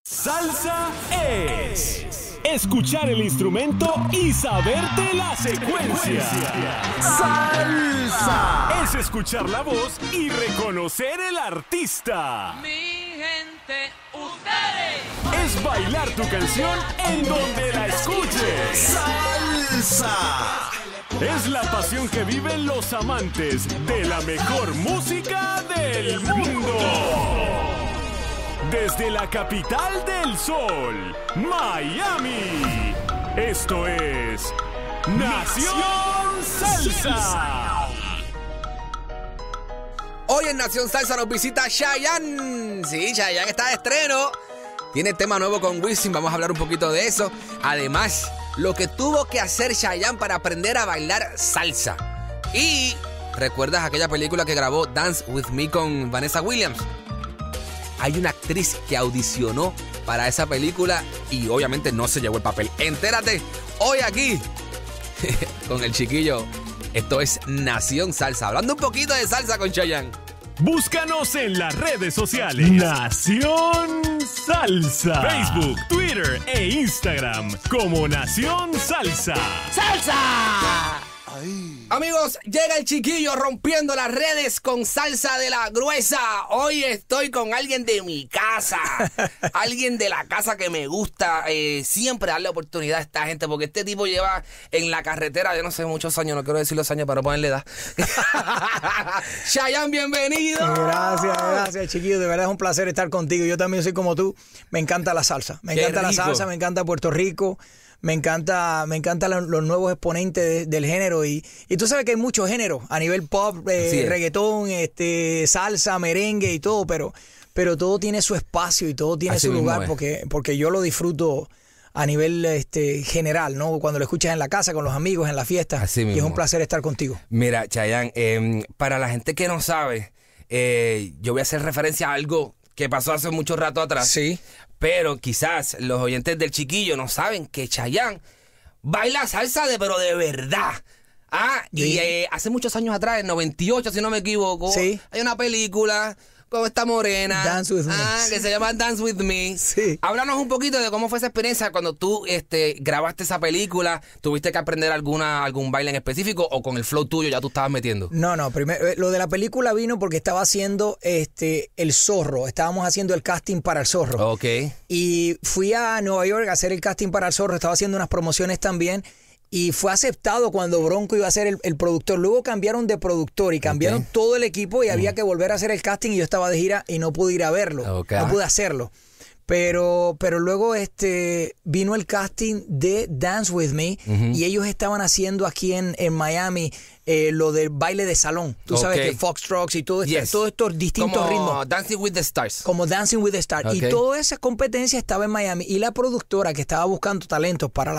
Salsa es escuchar el instrumento y saberte la secuencia. Salsa es escuchar la voz y reconocer el artista. Mi gente, ustedes. Es bailar tu canción en donde la escuches. Salsa es la pasión que viven los amantes de la mejor música del mundo. Desde la capital del sol, Miami. Esto es Nación Salsa. Hoy en Nación Salsa nos visita Chayanne. Sí, Chayanne está de estreno. Tiene tema nuevo con Wisin, vamos a hablar un poquito de eso. Además, lo que tuvo que hacer Chayanne para aprender a bailar salsa. Y, ¿recuerdas aquella película que grabó Dance With Me con Vanessa Williams? Hay una actriz que audicionó para esa película y obviamente no se llevó el papel. Entérate hoy aquí con el chiquillo. Esto es Nación Salsa. Hablando un poquito de salsa con Chayanne. Búscanos en las redes sociales. Nación Salsa. Facebook, Twitter e Instagram como Nación Salsa. ¡Salsa! Amigos, llega el chiquillo rompiendo las redes con salsa de la gruesa. Hoy estoy con alguien de mi casa. Alguien de la casa que me gusta. Siempre darle oportunidad a esta gente, porque este tipo lleva en la carretera, yo no sé, muchos años, no quiero decir los años para no ponerle edad. Chayanne, bienvenido. Gracias, chiquillo. De verdad es un placer estar contigo. Yo también soy como tú. Me encanta la salsa. Me encanta la salsa, me encanta Puerto Rico. Me encanta los nuevos exponentes del género y tú sabes que hay muchos géneros a nivel pop, reggaetón, salsa, merengue y todo, pero todo tiene su espacio y todo tiene su lugar porque yo lo disfruto a nivel general, ¿no? Cuando lo escuchas en la casa, con los amigos, en la fiesta, y es un placer estar contigo. Mira, Chayanne, para la gente que no sabe, yo voy a hacer referencia a algo que pasó hace mucho rato atrás. Sí. Pero quizás los oyentes del chiquillo no saben que Chayanne baila salsa pero de verdad. Y hace muchos años atrás, en 98, si no me equivoco, sí, hay una película con esta morena, Dance With Me, que se llama Dance With Me. Sí. Háblanos un poquito de cómo fue esa experiencia cuando tú grabaste esa película. ¿Tuviste que aprender algún baile en específico o con el flow tuyo ya tú estabas metiendo? No, primero, lo de la película vino porque estaba haciendo El Zorro. Estábamos haciendo el casting para El Zorro. Ok. Y fui a Nueva York a hacer el casting para El Zorro. Estaba haciendo unas promociones también. Y fue aceptado cuando Bronco iba a ser el productor. Luego cambiaron de productor y cambiaron todo el equipo y había que volver a hacer el casting y yo estaba de gira y no pude ir a verlo. No pude hacerlo. Pero luego vino el casting de Dance With Me y ellos estaban haciendo aquí en Miami lo del baile de salón. Tú sabes que Foxtrot y todos estos distintos ritmos. Como Dancing with the Stars. Como Dancing with the Stars. Y toda esa competencia estaba en Miami y la productora que estaba buscando talentos para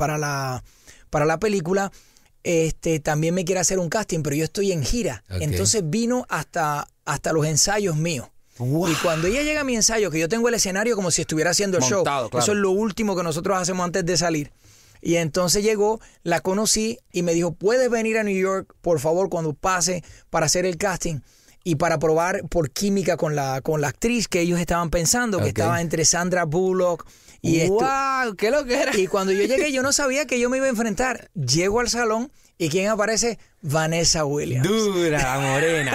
la película, también me quiere hacer un casting, pero yo estoy en gira. Entonces vino hasta los ensayos míos. Wow. Y cuando ella llega a mi ensayo, que yo tengo el escenario como si estuviera haciendo el show, claro. Eso es lo último que nosotros hacemos antes de salir. Y entonces llegó, la conocí y me dijo, ¿puedes venir a New York, por favor, cuando pase para hacer el casting? Y para probar por química con la actriz que ellos estaban pensando, que estaba entre Sandra Bullock y ¡wow! ¡Qué lo que era! Y cuando yo llegué, yo no sabía que yo me iba a enfrentar. Llego al salón y ¿quién aparece? Vanessa Williams. Dura, la morena.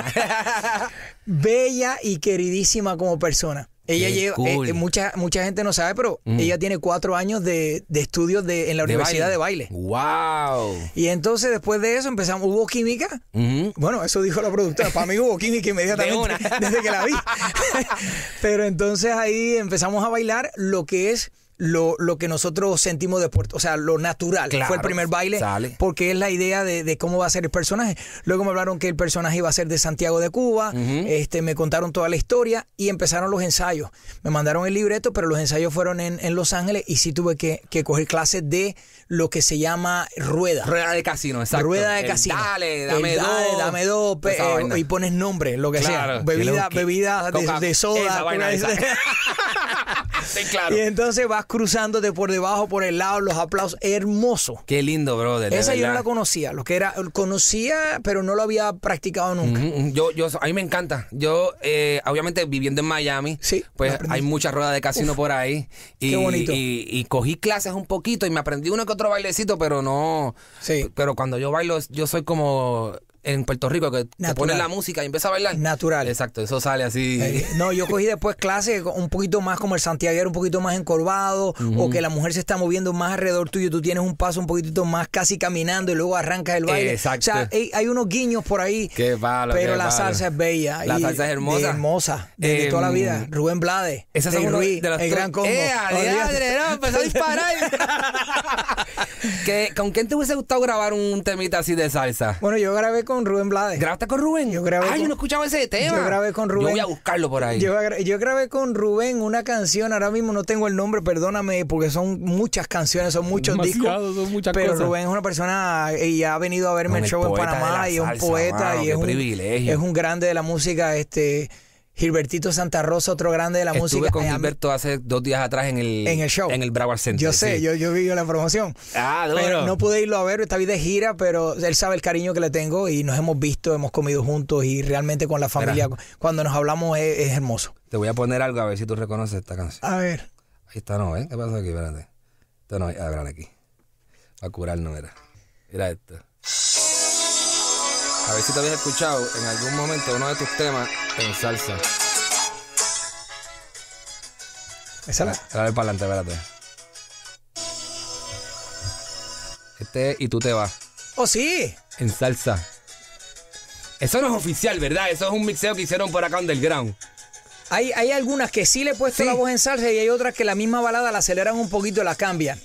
Bella y queridísima como persona. Ella lleva, mucha gente no sabe, pero ella tiene 4 años de estudios en la Universidad de Baile. ¡Wow! Y entonces después de eso hubo química. Bueno, eso dijo la productora. Para mí hubo química inmediatamente desde que la vi. Pero entonces ahí empezamos a bailar lo que es lo que nosotros sentimos de Puerto, o sea, lo natural. Claro, fue el primer baile, porque es la idea de cómo va a ser el personaje. Luego me hablaron que el personaje iba a ser de Santiago de Cuba, me contaron toda la historia y empezaron los ensayos. Me mandaron el libreto, pero los ensayos fueron en Los Ángeles y sí tuve que coger clases de lo que se llama rueda. Rueda de casino, exacto. Rueda de casino. Dame dos, y pones nombre, lo que sea. Bebida de soda. Sí, claro. Y entonces vas cruzándote por debajo, por el lado, los aplausos. Hermoso. Qué lindo, brother. Esa yo no la conocía. Lo que era, conocía, pero no lo había practicado nunca. A mí me encanta. Yo, obviamente, viviendo en Miami, sí, pues hay muchas ruedas de casino por ahí. Y, qué bonito. Y cogí clases un poquito y me aprendí uno que otro bailecito, pero no. Sí. Pero cuando yo bailo, yo soy como en Puerto Rico, que te ponen la música y empieza a bailar. Natural. Exacto, eso sale así. No, yo cogí después clases un poquito más como el santiaguero, un poquito más encorvado, o que la mujer se está moviendo más alrededor tuyo, tú tienes un paso un poquitito más casi caminando y luego arrancas el baile. Exacto. O sea, hay unos guiños por ahí, qué palo, pero qué la palo. salsa es bella. La salsa es hermosa. Hermosa, desde toda la vida. Rubén Blades, Esas son Ruiz, de los el gran combo. No, empezó a disparar. ¿Con quién te hubiese gustado grabar un temita así de salsa? Bueno, yo grabé con Rubén Blades. ¿Grabaste con Rubén? Yo grabé yo no escuchaba ese tema. Yo grabé con Rubén. Yo voy a buscarlo por ahí. Yo grabé con Rubén una canción, ahora mismo no tengo el nombre, perdóname, porque son muchas canciones, son muchos discos. Son muchas pero cosas. Rubén es una persona y ha venido a verme el show en Panamá y es un poeta y es un grande de la música, Gilbertito Santa Rosa, otro grande de la música. Estuve con Gilberto hace 2 días atrás en el show. En el Broward Center. Yo sé, sí. yo vi la promoción. Duro. Pero no pude irlo a ver, está de gira, pero él sabe el cariño que le tengo y nos hemos visto, hemos comido juntos y realmente con la familia, cuando nos hablamos es hermoso. Te voy a poner algo a ver si tú reconoces esta canción. A ver. Ahí está, ¿no? ¿Qué pasa aquí? Espérate. Esto no, espérate aquí. A curarnos, mira esto. A ver si te habías escuchado en algún momento uno de tus temas en salsa. A ver para adelante, espérate. Y tú te vas. ¡Oh, sí! En salsa. Eso no es oficial, ¿verdad? Eso es un mixeo que hicieron por acá underground. Hay algunas que sí le he puesto la voz en salsa y hay otras que la misma balada la aceleran un poquito y la cambian.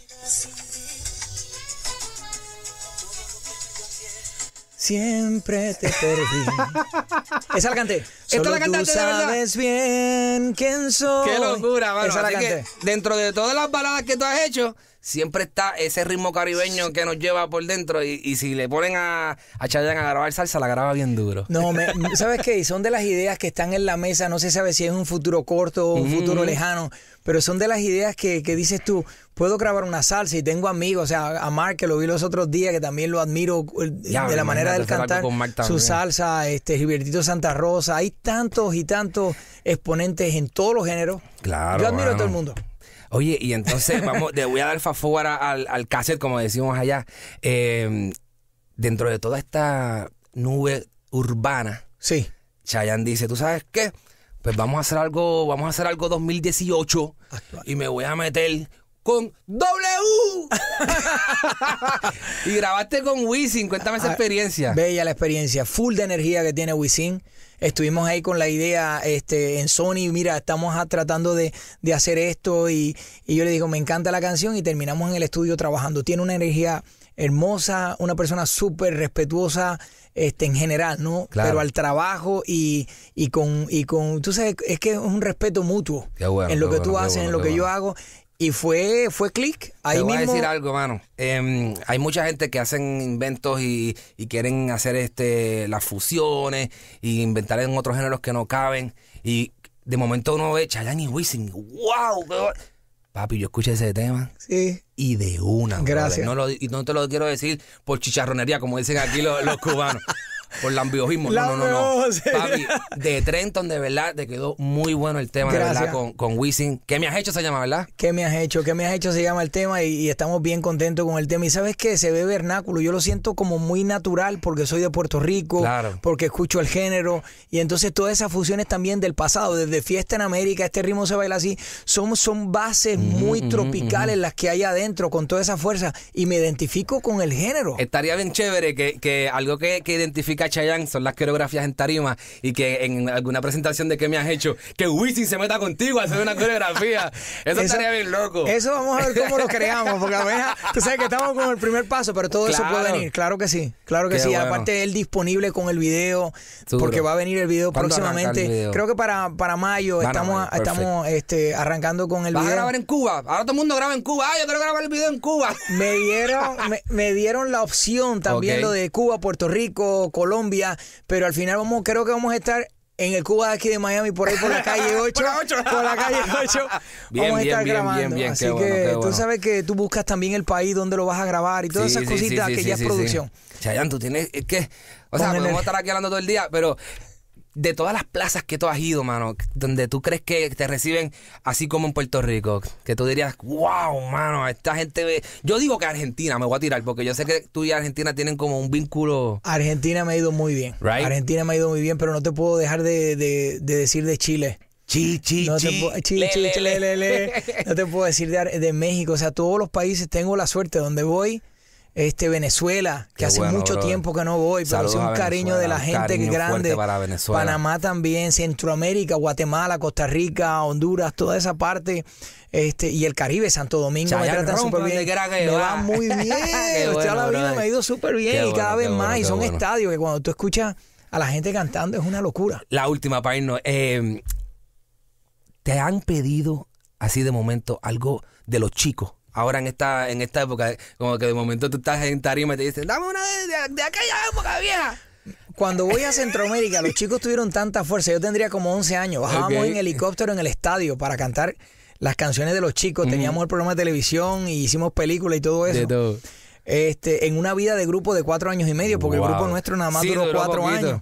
Siempre te perdí. Esa la canté. ¿Esta la cantaste tú sabes bien quién soy. ¡Qué locura, mano! Esa la Así canté. que dentro de todas las baladas que tú has hecho, siempre está ese ritmo caribeño que nos lleva por dentro. Y si le ponen a Chayanne a grabar salsa, la graba bien duro. No, ¿sabes qué? Son de las ideas que están en la mesa. No se sabe si es un futuro corto o un futuro lejano, pero son de las ideas que dices tú, puedo grabar una salsa y tengo amigos, o sea, a Mark, que lo vi los otros días, que también lo admiro de la manera del cantar, su salsa, Gilbertito Santa Rosa. Hay tantos y tantos exponentes en todos los géneros. Claro. Yo admiro a todo el mundo. Oye, y entonces le voy a dar fast forward al cassette, como decimos allá. Dentro de toda esta nube urbana, sí, Chayanne dice, ¿tú sabes qué? Pues vamos a hacer algo 2018 y me voy a meter con W. Y grabaste con Wisin. Cuéntame esa experiencia. Bella la experiencia, full de energía que tiene Wisin. Estuvimos ahí con la idea en Sony, mira, estamos tratando de hacer esto y yo le digo, me encanta la canción y terminamos en el estudio trabajando. Tiene una energía hermosa, una persona súper respetuosa en general, ¿no? Claro. Pero al trabajo y con, tú sabes, es que es un respeto mutuo bueno, en lo que tú bueno, haces, en lo que yo hago. Y fue clic. Ahí Te voy mismo. a decir algo, mano. Hay mucha gente que hacen inventos y quieren hacer las fusiones y inventar en otros géneros que no caben. Y de momento uno ve Chayanne y Wisin. ¡Wow! Papi, yo escuché ese tema. Sí. Y de una. Gracias. Y no te lo quiero decir por chicharronería, como dicen aquí los cubanos. Por lambiojismo. No. Papi, de Trenton, de verdad, te quedó muy bueno el tema, Gracias. de verdad, con Wisin. ¿Qué me has hecho se llama, verdad? ¿Qué me has hecho? ¿Qué me has hecho? Se llama el tema y estamos bien contentos con el tema. Y ¿sabes qué? Se ve vernáculo. Yo lo siento como muy natural porque soy de Puerto Rico, claro, porque escucho el género. Y entonces todas esas fusiones también del pasado, desde Fiesta en América, este ritmo se baila así, son bases muy tropicales las que hay adentro con toda esa fuerza. Y me identifico con el género. Estaría bien chévere que algo que identifica a Chayanne son las coreografías en tarima y que en alguna presentación de que me has hecho, que Wisin se meta contigo a hacer una coreografía. Eso estaría bien loco. Eso vamos a ver cómo lo creamos, porque a veces, tú sabes que estamos con el primer paso, pero todo eso puede venir. Claro que sí, claro que Qué sí. bueno. Aparte él disponible con el video, Seguro. porque va a venir el video próximamente. El video? Creo que para mayo estamos arrancando con el ¿Vas video. a grabar en Cuba? Ahora todo el mundo graba en Cuba. Yo quiero grabar el video en Cuba. Me dieron la opción también, lo de Cuba, Puerto Rico, Colombia, pero al final creo que vamos a estar en el Cuba de aquí de Miami, por ahí por la calle 8. Por la calle 8. Vamos a estar grabando. Bien, así qué que bueno. tú sabes que tú buscas también el país donde lo vas a grabar y todas esas cositas que ya es producción. Chayanne, tú tienes, es que, o sea, podemos estar aquí hablando todo el día, pero de todas las plazas que tú has ido, mano, donde tú crees que te reciben así como en Puerto Rico, que tú dirías, wow, mano, esta gente ve... Yo digo que Argentina, me voy a tirar, porque yo sé que tú y Argentina tienen como un vínculo... Argentina me ha ido muy bien. Right? Argentina me ha ido muy bien, pero no te puedo dejar de decir de Chile. No te puedo decir de México. O sea, todos los países tengo la suerte donde voy. Venezuela, que hace mucho tiempo que no voy, pero es un cariño de la gente que grande. Para Venezuela. Panamá también, Centroamérica, Guatemala, Costa Rica, Honduras, toda esa parte. Y el Caribe, Santo Domingo, me tratan súper bien. Me va muy bien. Usted la vida me ha ido súper bien y cada vez más. Y son estadios que cuando tú escuchas a la gente cantando es una locura. La última, Paino. ¿Te han pedido así de momento algo de los chicos? Ahora en esta época, como que de momento tú estás en tarima y te dicen, dame una de aquella época vieja. Cuando voy a Centroamérica, los chicos tuvieron tanta fuerza. Yo tendría como 11 años. Bajábamos en helicóptero en el estadio para cantar las canciones de los chicos. Teníamos el programa de televisión y hicimos películas y todo eso. De todo. En una vida de grupo de 4 años y medio, porque el grupo nuestro nada más duró 4 años.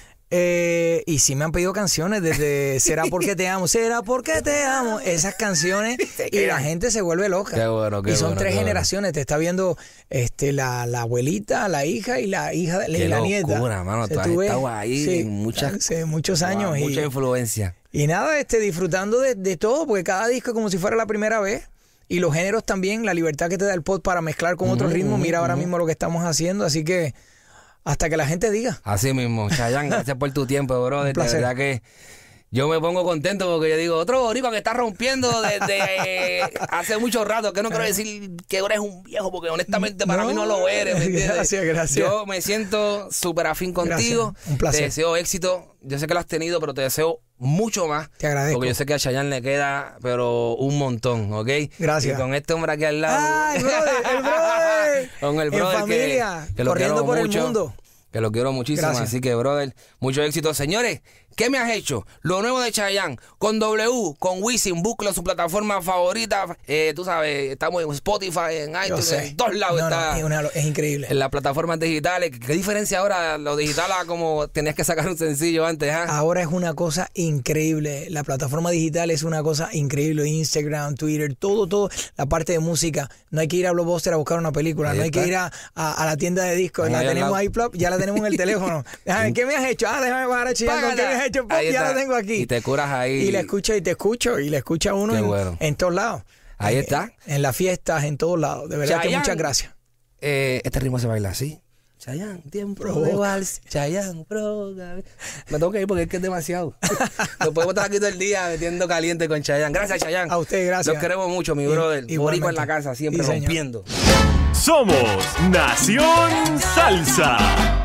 Y sí me han pedido canciones desde Será porque te amo, Será porque te amo, esas canciones y la gente se vuelve loca. Qué bueno, y son 3 generaciones, te está viendo la abuelita, la hija y la nieta. Qué locura, mano, tú has estado ahí en muchos años. Mucha influencia. Y nada, disfrutando de todo, porque cada disco es como si fuera la primera vez. Y los géneros también, la libertad que te da el pop para mezclar con otros ritmos. Mira ahora mismo lo que estamos haciendo, así que hasta que la gente diga. Así mismo, Chayanne, gracias por tu tiempo, brother. De verdad que yo me pongo contento porque yo digo, otro boricua que está rompiendo desde hace mucho rato, que no quiero decir que eres un viejo, porque honestamente para mí no lo eres. ¿Me entiendes? Gracias. Yo me siento súper afín contigo. Gracias. Un placer. Te deseo éxito. Yo sé que lo has tenido, pero te deseo mucho más. Te agradezco. Porque yo sé que a Chayanne le queda, pero un montón, ¿ok? Gracias. Y con este hombre aquí al lado. ¡Ay, el brother! Con el brother en familia, que lo corriendo quiero por mucho, el mundo. Que lo quiero muchísimo. Gracias. Así que, brother, mucho éxito. Señores, ¿qué me has hecho? Lo nuevo de Chayanne, con W, con Wisin, búsquelo su plataforma favorita. Tú sabes, estamos en Spotify, en iTunes, en todos lados. Es increíble. En las plataformas digitales. ¿Qué diferencia ahora lo digital a como tenías que sacar un sencillo antes? Ahora es una cosa increíble. La plataforma digital es una cosa increíble. Instagram, Twitter, todo. La parte de música. No hay que ir a Blockbuster a buscar una película. No hay que ir a la tienda de discos. La tenemos ahí, ya la tenemos en el teléfono. ¿Qué me has hecho? Déjame bajar a Chayanne. ¿Qué me has hecho? Ya la tengo aquí. Y te curas ahí. Y la escucha y te escucho. Y la escucha uno en todos lados. Ahí está. En las fiestas, en todos lados. De verdad que muchas gracias. Este ritmo se baila así. Chayanne, tiempo de vals. Chayanne, me tengo que ir porque es que es demasiado. Nos podemos estar aquí todo el día metiendo caliente con Chayanne. Gracias, Chayanne. A usted, gracias. Los queremos mucho, mi brother. Boricua en la casa, siempre rompiendo. Somos Nación Salsa.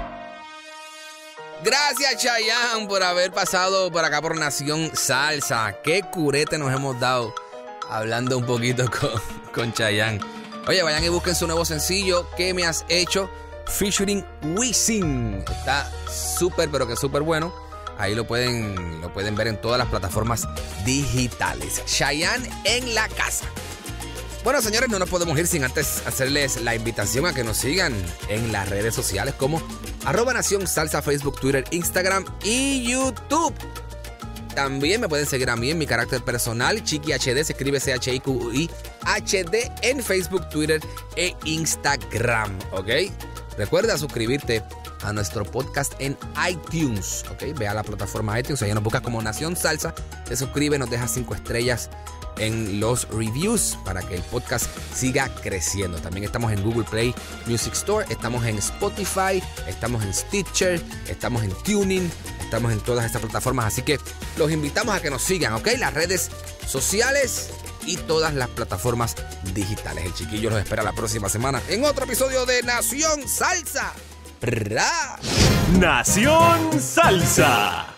Gracias, Chayanne, por haber pasado por acá por Nación Salsa. Qué curete nos hemos dado hablando un poquito con Chayanne. Oye, vayan y busquen su nuevo sencillo, ¿Qué me has hecho? Featuring Wisin. Está súper, pero que súper bueno. Ahí lo pueden ver en todas las plataformas digitales. Chayanne en la casa. Bueno, señores, no nos podemos ir sin antes hacerles la invitación a que nos sigan en las redes sociales como @Nación Salsa, Facebook, Twitter, Instagram y YouTube. También me pueden seguir a mí en mi carácter personal, Chiqui HD, se escribe CHIQI HD en Facebook, Twitter e Instagram, ¿ok? Recuerda suscribirte a nuestro podcast en iTunes, ¿ok? Ve a la plataforma iTunes, ahí nos buscas como Nación Salsa, te suscribe, nos deja 5 estrellas en los reviews para que el podcast siga creciendo. También estamos en Google Play Music Store, estamos en Spotify, estamos en Stitcher, estamos en Tuning, estamos en todas estas plataformas, así que los invitamos a que nos sigan, ¿ok? Las redes sociales y todas las plataformas digitales. El Chiquillo los espera la próxima semana en otro episodio de Nación Salsa. Nación Salsa.